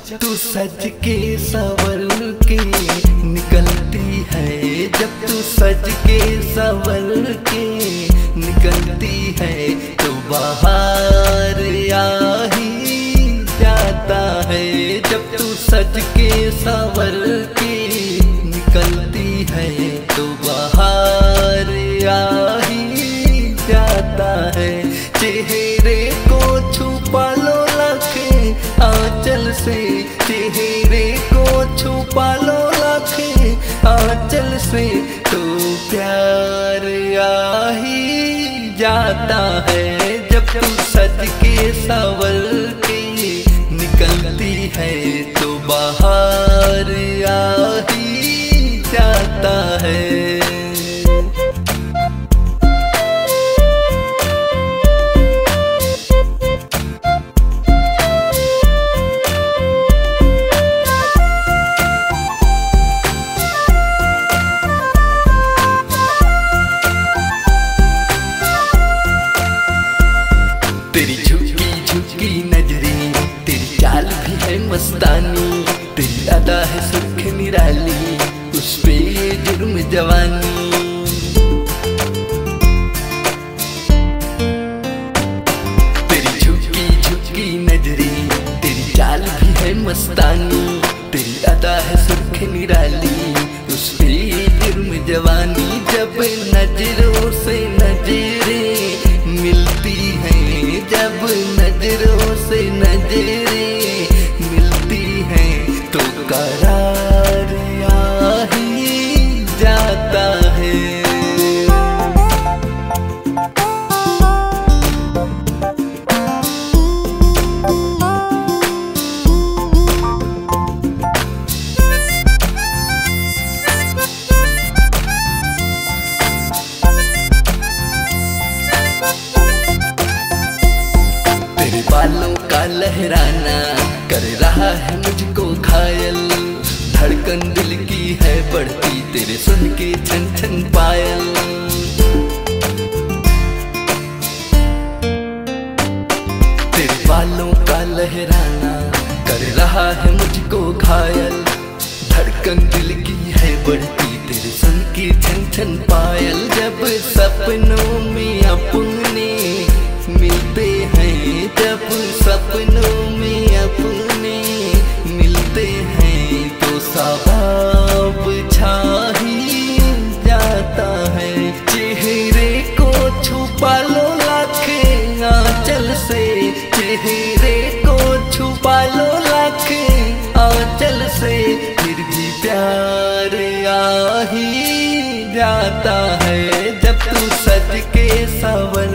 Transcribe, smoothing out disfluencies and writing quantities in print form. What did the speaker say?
जब तू सज के संवर के निकलती है, जब तू सज के संवर के निकलती है, तो बाहर आ ही जाता है। जब तू सज के संवर के निकलती है, तो बाहर आ ही जाता है। चेहरे को छुपा लो लाखे आंचल से, चेहरे को छुपा लो लाखे आंचल से, तो प्यार आ ही जाता है। जब तू सज के संवर के निकलती है, तो बाहर आ ही जाता है। तेरी झुकी झुकी नजरें, तेरी चाल भी है मस्तानी, तेरी अदा है सुर्ख निराली, उस पे ये जुर्म जवानी। तेरी झुकी झुकी नजरें, तेरी चाल भी है मस्तानी, तेरी अदा है सुर्ख निराली, उस पे ये जुर्म जवानी। जब नजरों से नजरें मिलती हैं, जब नजरों से नजरें मिलती हैं, तो करार आ ही जाता है। तेरे बालों का लहराना कर रहा है मुझको घायल, धड़कन दिल की है बढ़ती तेरे सुन के छन छन पायल। तेरे बालों का लहराना कर रहा है मुझको घायल, धड़कन दिल की है बढ़ती तेरे सुन के छन छन पायल। जब सपनों में अपने मिलते हैं, जब सपनों में अपने मिलते हैं, तो सवाब छा ही जाता है। चेहरे को छुपा लो लाखे आंचल से, चेहरे को छुपा लो लाखे आंचल से, फिर भी प्यार आ ही जाता है। जब तू सज के संवर